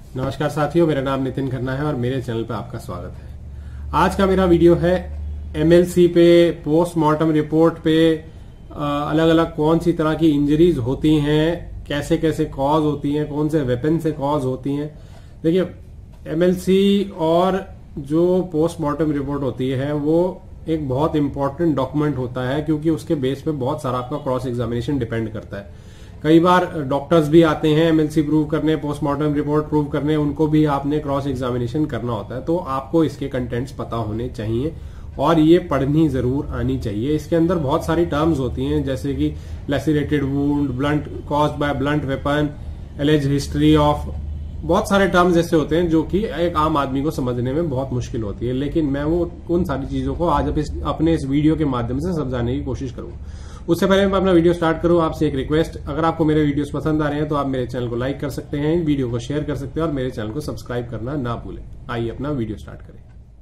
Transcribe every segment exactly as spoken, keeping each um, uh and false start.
नमस्कार साथियों, मेरा नाम नितिन खन्ना है और मेरे चैनल पर आपका स्वागत है। आज का मेरा वीडियो है एमएलसी पे, पोस्टमार्टम रिपोर्ट पे अलग अलग कौन सी तरह की इंजरीज होती हैं, कैसे कैसे कॉज होती हैं, कौन से वेपन से कॉज होती हैं। देखिए, एमएलसी और जो पोस्टमार्टम रिपोर्ट होती है वो एक बहुत इंपॉर्टेंट डॉक्यूमेंट होता है, क्योंकि उसके बेस पे बहुत सारा आपका क्रॉस एग्जामिनेशन डिपेंड करता है। कई बार डॉक्टर्स भी आते हैं एमएलसी प्रूव करने, पोस्टमार्टम रिपोर्ट प्रूव करने, उनको भी आपने क्रॉस एग्जामिनेशन करना होता है। तो आपको इसके कंटेंट्स पता होने चाहिए और ये पढ़नी जरूर आनी चाहिए। इसके अंदर बहुत सारी टर्म्स होती हैं, जैसे कि lacerated wound, blunt caused by blunt weapon, alleged history of, बहुत सारे टर्म्स ऐसे होते हैं जो कि एक आम आदमी को समझने में बहुत मुश्किल होती है। लेकिन मैं वो उन सारी चीजों को आज अपने इस वीडियो के माध्यम से समझाने की कोशिश करूंगा। उससे पहले मैं अपना वीडियो स्टार्ट करूं, आपसे एक रिक्वेस्ट, अगर आपको मेरे वीडियोस पसंद आ रहे हैं तो आप मेरे चैनल को लाइक कर सकते हैं, वीडियो को शेयर कर सकते हैं और मेरे चैनल को सब्सक्राइब करना ना भूलें। आइए अपना वीडियो स्टार्ट करें।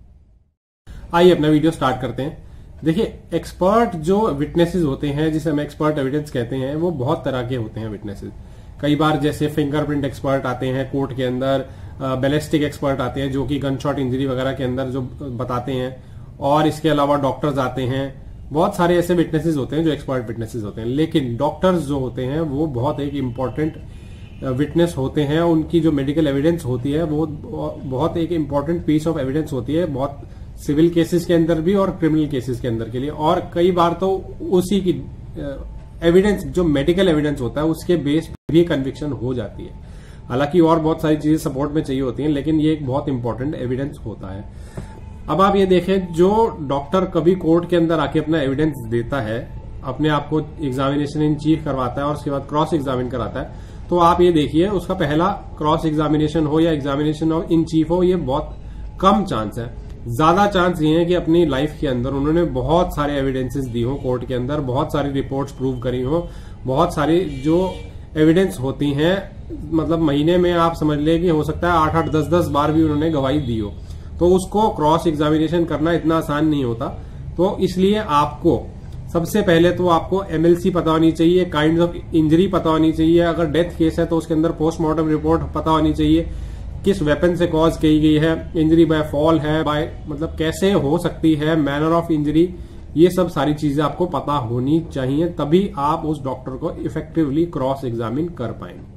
आइए अपना वीडियो स्टार्ट करते हैं। देखिए, एक्सपर्ट जो विटनेसेस होते हैं, जिसे हम एक्सपर्ट एविडेंस कहते हैं, वो बहुत तरह के होते हैं विटनेसेस। कई बार जैसे फिंगरप्रिंट एक्सपर्ट आते हैं कोर्ट के अंदर, बैलिस्टिक एक्सपर्ट आते हैं जो कि गन शॉट इंजरी वगैरह के अंदर जो बताते हैं, और इसके अलावा डॉक्टर्स आते हैं। बहुत सारे ऐसे विटनेसेस होते हैं जो एक्सपर्ट विटनेसेस होते हैं। लेकिन डॉक्टर्स जो होते हैं वो बहुत एक इम्पॉर्टेंट विटनेस होते हैं। उनकी जो मेडिकल एविडेंस होती है वो बहुत एक इम्पॉर्टेंट पीस ऑफ एविडेंस होती है, बहुत सिविल केसेस के अंदर भी और क्रिमिनल केसेस के अंदर के लिए। और कई बार तो उसी की एविडेंस, जो मेडिकल एविडेंस होता है, उसके बेस पे भी कन्विक्शन हो जाती है। हालांकि और बहुत सारी चीजें सपोर्ट में चाहिए होती हैं, लेकिन ये एक बहुत इंपॉर्टेंट एविडेंस होता है। अब आप ये देखें, जो डॉक्टर कभी कोर्ट के अंदर आके अपना एविडेंस देता है, अपने आप को एग्जामिनेशन इन चीफ करवाता है और उसके बाद क्रॉस एग्जामिन कराता है, तो आप ये देखिए उसका पहला क्रॉस एग्जामिनेशन हो या एग्जामिनेशन इन चीफ हो, ये बहुत कम चांस है। ज्यादा चांस ये है कि अपनी लाइफ के अंदर उन्होंने बहुत सारे एविडेंसेस दी हो कोर्ट के अंदर, बहुत सारी रिपोर्ट्स प्रूव करी हो, बहुत सारी जो एविडेंस होती हैं, मतलब महीने में आप समझ लें कि हो सकता है आठ आठ दस दस बार भी उन्होंने गवाही दी हो, तो उसको क्रॉस एग्जामिनेशन करना इतना आसान नहीं होता। तो इसलिए आपको सबसे पहले तो आपको एमएलसी पता होनी चाहिए, काइंड ऑफ इंजरी पता होनी चाहिए। अगर डेथ केस है तो उसके अंदर पोस्टमार्टम रिपोर्ट पता होनी चाहिए, किस वेपन से कॉज की गई है, इंजरी बाय फॉल है, बाय मतलब कैसे हो सकती है, मैनर ऑफ इंजरी, ये सब सारी चीजें आपको पता होनी चाहिए, तभी आप उस डॉक्टर को इफेक्टिवली क्रॉस एग्जामिन कर पाएंगे।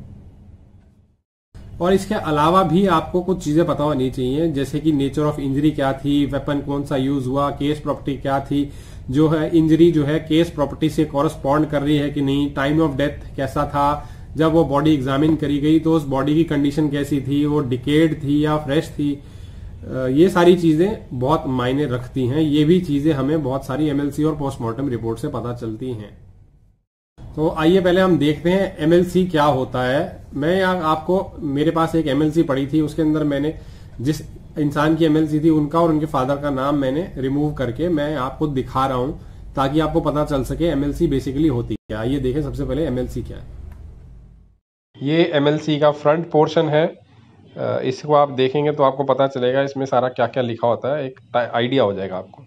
और इसके अलावा भी आपको कुछ चीजें पता होनी चाहिए, जैसे कि नेचर ऑफ इंजरी क्या थी, वेपन कौन सा यूज हुआ, केस प्रॉपर्टी क्या थी, जो है इंजरी जो है केस प्रॉपर्टी से कॉरस्पॉन्ड कर रही है कि नहीं, टाइम ऑफ डेथ कैसा था, जब वो बॉडी एग्जामिन करी गई तो उस बॉडी की कंडीशन कैसी थी, वो डिकेड थी या फ्रेश थी। ये सारी चीजें बहुत मायने रखती हैं। ये भी चीजें हमें बहुत सारी एमएलसी और पोस्टमार्टम रिपोर्ट से पता चलती हैं। तो आइए पहले हम देखते हैं एमएलसी क्या होता है। मैं आपको, मेरे पास एक एमएलसी पड़ी थी, उसके अंदर मैंने जिस इंसान की एमएलसी थी उनका और उनके फादर का नाम मैंने रिमूव करके मैं आपको दिखा रहा हूं, ताकि आपको पता चल सके एमएलसी बेसिकली होती क्या। आइए देखें सबसे पहले एमएलसी क्या है। ये एमएलसी का फ्रंट पोर्शन है। इसको आप देखेंगे तो आपको पता चलेगा इसमें सारा क्या क्या लिखा होता है, एक आइडिया हो जाएगा आपको।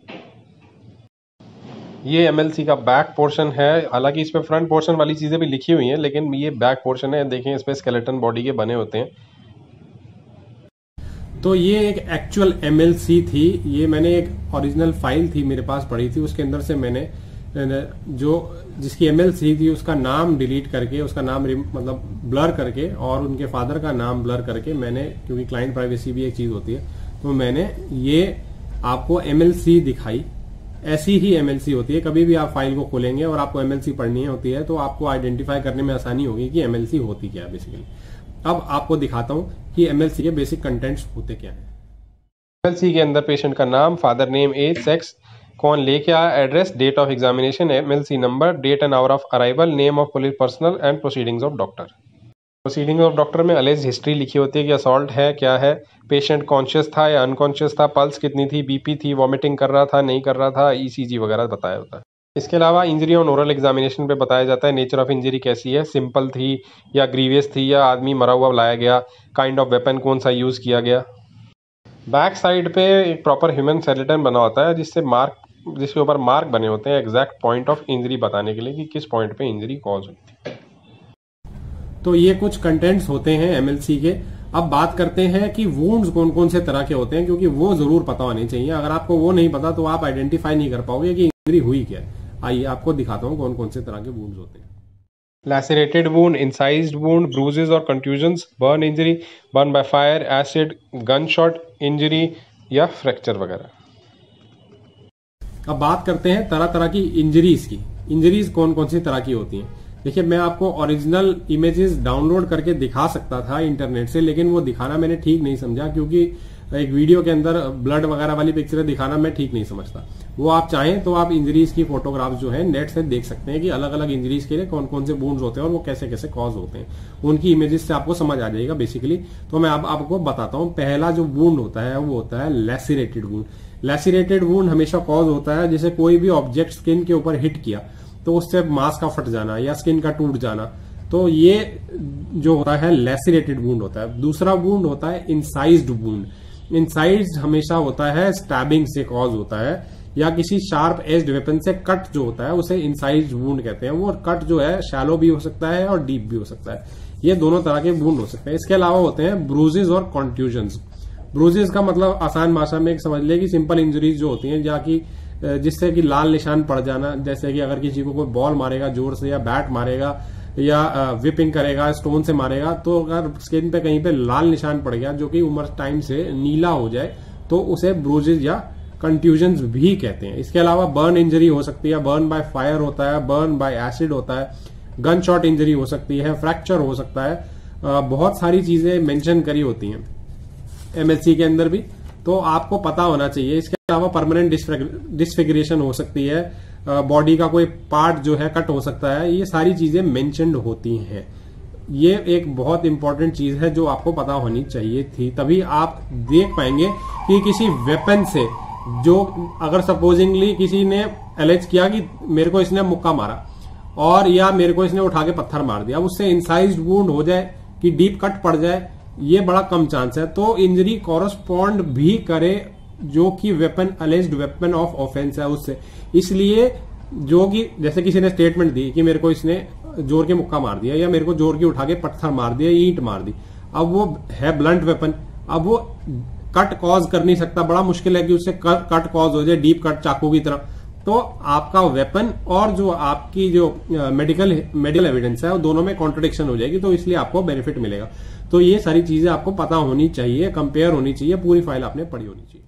ये एमएलसी का बैक पोर्शन है। हालांकि इसमें फ्रंट पोर्शन वाली चीजें भी लिखी हुई हैं, लेकिन ये बैक पोर्शन है। देखें, इसमें स्केलेटन बॉडी के बने होते हैं। तो ये एक एक्चुअल एमएलसी थी। ये मैंने एक ओरिजिनल फाइल थी मेरे पास पड़ी थी, उसके अंदर से मैंने जो जिसकी एमएलसी थी उसका नाम डिलीट करके, उसका नाम मतलब ब्लर करके और उनके फादर का नाम ब्लर करके मैंने, क्योंकि क्लाइंट प्राइवेसी भी एक चीज होती है, तो मैंने ये आपको एमएलसी दिखाई। ऐसी ही एमएलसी होती है। कभी भी आप फाइल को खोलेंगे और आपको एमएलसी पढ़नी होती है तो आपको आइडेंटिफाई करने में आसानी होगी कि एमएलसी होती क्या है बेसिकली। अब आपको दिखाता हूं कि एमएलसी के बेसिक कंटेंट्स होते क्या हैं। एमएलसी के अंदर पेशेंट का नाम, फादर नेम, एज, सेक्स, कौन लेके आया, address, date of examination, MLC number, date and hour of arrival, name of police personnel and proceedings of doctor. Proceedings of doctor में अलेज हिस्ट्री लिखी होती है कि असॉल्ट है, क्या है, पेशेंट कॉन्शियस था या अनकॉन्शियस था, पल्स कितनी थी, बीपी थी, वॉमिटिंग कर रहा था, नहीं कर रहा था, ईसीजी वगैरह बताया होता है। इसके अलावा इंजरी ऑन ओरल एग्जामिनेशन पे बताया जाता है नेचर ऑफ इंजरी कैसी है, सिंपल थी या ग्रीवियस थी या आदमी मरा हुआ लाया गया, काइंड ऑफ वेपन कौन सा यूज किया गया। बैक साइड पे एक प्रॉपर ह्यूमन स्केलेटन बना होता है जिससे मार्क जिसके ऊपर मार्क बने होते हैं एग्जैक्ट पॉइंट ऑफ इंजरी बताने के लिए कि किस पॉइंट पे इंजरी कॉज हुई थी। तो ये कुछ कंटेंट्स होते हैं एमएलसी के। अब बात करते हैं कि वुंड्स कौन कौन से तरह के होते हैं, क्योंकि वो जरूर पता होने चाहिए। अगर आपको वो नहीं पता तो आप आइडेंटिफाई नहीं कर पाओगे कि इंजरी हुई क्या है। आइए आपको दिखाता हूं कौन कौन से तरह के वुंड्स होते हैं। Lacerated wound, incised wound, bruises और contusions, burn injury, burn by fire, acid, gun shot injury या फ्रैक्चर वगैरह। अब बात करते हैं तरह तरह की इंजरीज की। इंजरीज कौन कौन सी तरह की होती हैं। देखिए, मैं आपको ओरिजिनल इमेजेस डाउनलोड करके दिखा सकता था इंटरनेट से, लेकिन वो दिखाना मैंने ठीक नहीं समझा, क्योंकि एक वीडियो के अंदर ब्लड वगैरह वाली पिक्चरें दिखाना मैं ठीक नहीं समझता। वो आप चाहें तो आप इंजरीज की फोटोग्राफ्स जो है नेट से देख सकते हैं कि अलग अलग इंजरीज के लिए कौन कौन से वुंड्स होते हैं और वो कैसे कैसे कॉज होते हैं। उनकी इमेजेस से आपको समझ आ जाएगा बेसिकली। तो मैं आप, आपको बताता हूं। पहला जो वुंड होता है वो होता है लैसिरेटेड वुंड। लैसिरेटेड वुंड हमेशा कॉज होता है जैसे कोई भी ऑब्जेक्ट स्किन के ऊपर हिट किया तो उससे मांस का फट जाना या स्किन का टूट जाना, तो ये जो होता है लैसिरेटेड वुंड होता है। दूसरा वुंड होता है इंसाइज्ड वुंड। इंसाइज्ड हमेशा होता है स्टैबिंग से कॉज होता है या किसी शार्प एज्ड वेपन से कट जो होता है उसे इंसाइज्ड वुंड कहते हैं। वो कट जो है शैलो भी हो सकता है और डीप भी हो सकता है। ये दोनों तरह के वुंड हो सकते हैं। इसके अलावा होते हैं ब्रूजेस और कॉन्ट्यूजन्स। ब्रूजेस का मतलब आसान भाषा में समझ ले कि सिंपल इंजरीज जो होती हैं, जहाँ की जिससे कि लाल निशान पड़ जाना, जैसे कि अगर किसी को कोई बॉल मारेगा जोर से या बैट मारेगा या विपिंग करेगा, स्टोन से मारेगा, तो अगर स्किन पे कहीं पे लाल निशान पड़ गया जो कि उम्र टाइम से नीला हो जाए तो उसे ब्रूजेस या कंट्यूजन्स भी कहते हैं। इसके अलावा बर्न इंजरी हो सकती है, बर्न बाय फायर होता है, बर्न बाय एसिड होता है, गन शॉट इंजरी हो सकती है, फ्रैक्चर हो सकता है। बहुत सारी चीजें मेंशन करी होती हैं एमएलसी के अंदर भी, तो आपको पता होना चाहिए। इसके अलावा परमानेंट डिसफिगरेशन हो सकती है, बॉडी का कोई पार्ट जो है कट हो सकता है। ये सारी चीजें मेंशन्ड होती हैं। ये एक बहुत इंपॉर्टेंट चीज है जो आपको पता होनी चाहिए थी, तभी आप देख पाएंगे कि किसी वेपन से, जो अगर सपोजिंगली किसी ने एलेज किया कि मेरे को इसने मुक्का मारा और या मेरे को इसने उठा के पत्थर मार दिया, उससे इंसाइज्ड वुंड हो जाए कि डीप कट पड़ जाए, ये बड़ा कम चांस है। तो इंजरी कॉरस्पॉन्ड भी करे जो कि weapon alleged weapon of offence है उससे। इसलिए जो कि जैसे किसी ने स्टेटमेंट दी कि मेरे को इसने जोर के मुक्का मार दिया या मेरे को जोर के उठा के पत्थर मार दिया, ईंट मार दी, अब वो है ब्लंट वेपन, अब वो कट कॉज कर नहीं सकता। बड़ा मुश्किल है कि उससे कट कॉज हो जाए, डीप कट चाकू की तरह। तो आपका वेपन और जो आपकी जो मेडिकल मेडिकल एविडेंस है वो दोनों में कॉन्ट्रडिक्शन हो जाएगी, तो इसलिए आपको बेनिफिट मिलेगा। तो ये सारी चीजें आपको पता होनी चाहिए, कंपेयर होनी चाहिए, पूरी फाइल आपने पढ़ी होनी चाहिए।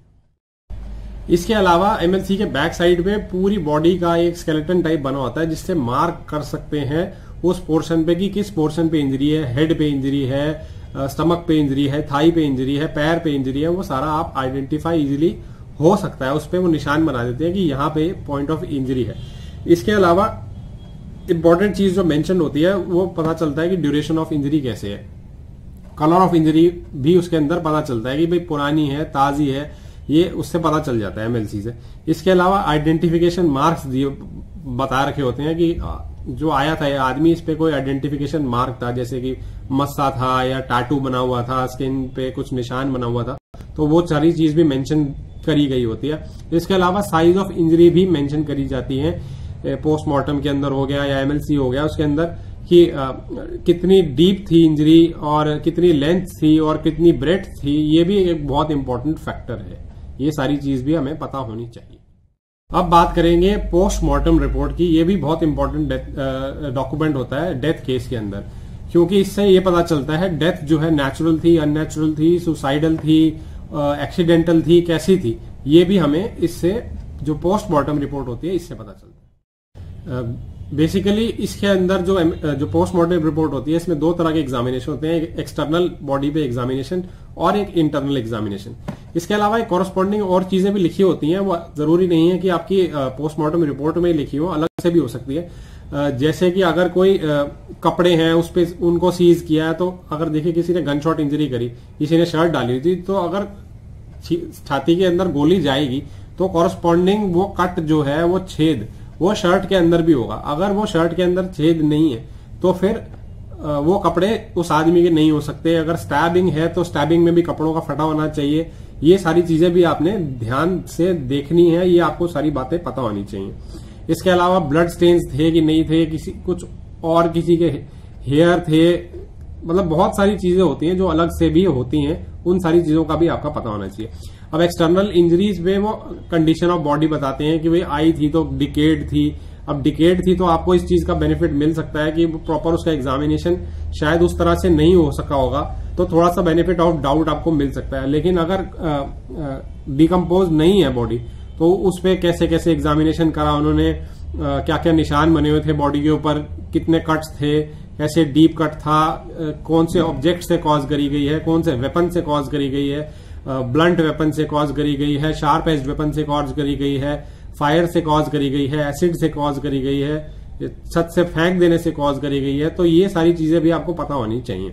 इसके अलावा एमएलसी के बैक साइड पे पूरी बॉडी का एक स्केलेटन टाइप बना होता है जिससे मार्क कर सकते हैं उस पोर्शन पे कि किस पोर्शन पे इंजरी है, हेड पे इंजरी है, स्टमक पे इंजरी है, थाई पे इंजरी है, पैर पे इंजरी है। वो सारा आप आइडेंटिफाई इजीली हो सकता है। उस पर वो निशान बना देते हैं कि यहाँ पे पॉइंट ऑफ इंजरी है। इसके अलावा इंपॉर्टेंट चीज जो मेंशन होती है वो पता चलता है कि ड्यूरेशन ऑफ इंजरी कैसे है, कलर ऑफ इंजरी भी उसके अंदर पता चलता है कि भाई पुरानी है, ताजी है, ये उससे पता चल जाता है एमएलसी से। इसके अलावा आइडेंटिफिकेशन मार्क्स दिए बता रखे होते हैं कि जो आया था ये आदमी, इस पे कोई आइडेंटिफिकेशन मार्क था, जैसे कि मस्सा था या टैटू बना हुआ था, स्किन पे कुछ निशान बना हुआ था, तो वो सारी चीज भी मेंशन करी गई होती है। इसके अलावा साइज ऑफ इंजरी भी मेंशन करी जाती है, पोस्टमार्टम के अंदर हो गया या एमएलसी हो गया उसके अंदर, कि आ, कितनी डीप थी इंजरी और कितनी लेंथ थी और कितनी ब्रेड्थ थी। ये भी एक बहुत इंपॉर्टेंट फैक्टर है। ये सारी चीज भी हमें पता होनी चाहिए। अब बात करेंगे पोस्टमार्टम रिपोर्ट की। ये भी बहुत इंपॉर्टेंट डॉक्यूमेंट होता है डेथ केस के अंदर, क्योंकि इससे ये पता चलता है डेथ जो है नेचुरल थी, अननेचुरल थी, सुसाइडल थी, एक्सीडेंटल थी, कैसी थी। ये भी हमें इससे जो पोस्टमार्टम रिपोर्ट होती है इससे पता चलता है। बेसिकली इसके अंदर जो जो पोस्टमार्टम रिपोर्ट होती है इसमें दो तरह के एग्जामिनेशन होते हैं, एक एक्सटर्नल बॉडी पे एग्जामिनेशन और एक इंटरनल एग्जामिनेशन। इसके अलावा एक कॉरस्पॉन्डिंग और चीजें भी लिखी होती हैं। वो जरूरी नहीं है कि आपकी पोस्टमार्टम रिपोर्ट में लिखी हो, अलग से भी हो सकती है। जैसे कि अगर कोई कपड़े हैं उस पर उनको सीज किया है, तो अगर देखिए किसी ने गन शॉट इंजरी करी, किसी ने शर्ट डाली थी, तो अगर छाती के अंदर गोली जाएगी तो कॉरस्पॉन्डिंग वो कट जो है, वो छेद वो शर्ट के अंदर भी होगा। अगर वो शर्ट के अंदर छेद नहीं है तो फिर वो कपड़े उस आदमी के नहीं हो सकते। अगर स्टैबिंग है तो स्टैबिंग में भी कपड़ों का फटा होना चाहिए। ये सारी चीजें भी आपने ध्यान से देखनी है, ये आपको सारी बातें पता होनी चाहिए। इसके अलावा ब्लड स्टेन्स थे कि नहीं थे, किसी कुछ और किसी के हेयर थे मतलब बहुत सारी चीजें होती हैं जो अलग से भी होती हैं, उन सारी चीजों का भी आपका पता होना चाहिए। अब एक्सटर्नल इंजरीज में वो कंडीशन ऑफ बॉडी बताते हैं कि भाई आई थी तो डिकेड थी। अब डिकेड थी तो आपको इस चीज का बेनिफिट मिल सकता है कि प्रॉपर उसका एग्जामिनेशन शायद उस तरह से नहीं हो सका होगा, तो थोड़ा सा बेनिफिट ऑफ डाउट आपको मिल सकता है। लेकिन अगर डिकम्पोज नहीं है बॉडी तो उस पे कैसे कैसे एग्जामिनेशन करा उन्होंने, क्या क्या निशान बने हुए थे बॉडी के ऊपर, कितने कट्स थे, कैसे डीप कट था, कौन से ऑब्जेक्ट से कॉज करी गई है, कौन से वेपन से कॉज करी गई है, ब्लंट वेपन से कॉज करी गई है, शार्प एज वेपन से कॉज करी गई है, फायर से कॉज करी गई है, एसिड से कॉज करी गई है, छत से फेंक देने से कॉज करी गई है। तो ये सारी चीजें भी आपको पता होनी चाहिए।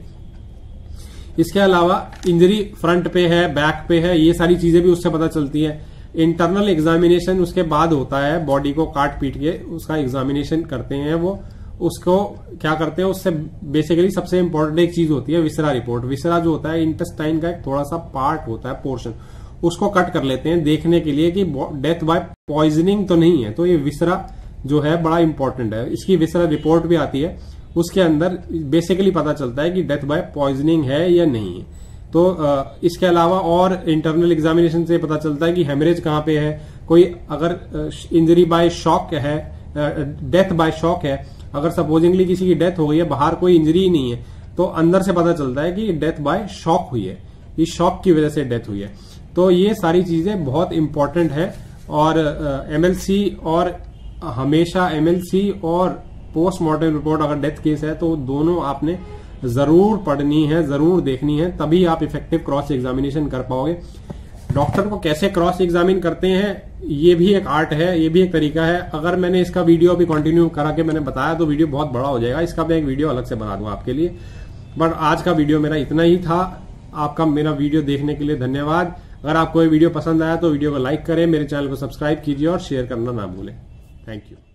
इसके अलावा इंजरी फ्रंट पे है, बैक पे है, ये सारी चीजें भी उससे पता चलती है। इंटरनल एग्जामिनेशन उसके बाद होता है, बॉडी को काट पीट के उसका एग्जामिनेशन करते हैं वो, उसको क्या करते हैं, उससे बेसिकली सबसे इंपॉर्टेंट एक चीज होती है विसरा रिपोर्ट। विसरा जो होता है इंटेस्टाइन का एक थोड़ा सा पार्ट होता है, पोर्शन, उसको कट कर लेते हैं देखने के लिए कि डेथ बाय पॉइजनिंग तो नहीं है। तो ये विसरा जो है बड़ा इंपॉर्टेंट है, इसकी विसरा रिपोर्ट भी आती है, उसके अंदर बेसिकली पता चलता है कि डेथ बाय पॉइजनिंग है या नहीं है। तो इसके अलावा और इंटरनल एग्जामिनेशन से पता चलता है कि हेमरेज कहाँ पे है, कोई अगर इंजरी बाय शॉक है, डेथ बाय शॉक है, अगर सपोजिंगली किसी की डेथ हो गई है, बाहर कोई इंजरी ही नहीं है, तो अंदर से पता चलता है कि डेथ बाय शॉक हुई है, इस शॉक की वजह से डेथ हुई है। तो ये सारी चीजें बहुत इंपॉर्टेंट है। और एमएलसी और हमेशा एमएलसी और पोस्टमार्टम रिपोर्ट अगर डेथ केस है तो दोनों आपने जरूर पढ़नी है, जरूर देखनी है, तभी आप इफेक्टिव क्रॉस एग्जामिनेशन कर पाओगे। डॉक्टर को कैसे क्रॉस एग्जामिन करते हैं ये भी एक आर्ट है, ये भी एक तरीका है। अगर मैंने इसका वीडियो अभी कंटिन्यू करा के मैंने बताया तो वीडियो बहुत बड़ा हो जाएगा, इसका मैं एक वीडियो अलग से बना दूंगा आपके लिए। बट आज का वीडियो मेरा इतना ही था। आपका मेरा वीडियो देखने के लिए धन्यवाद। अगर आपको ये वीडियो पसंद आया तो वीडियो को लाइक करें, मेरे चैनल को सब्सक्राइब कीजिए और शेयर करना ना भूलें। Thank you.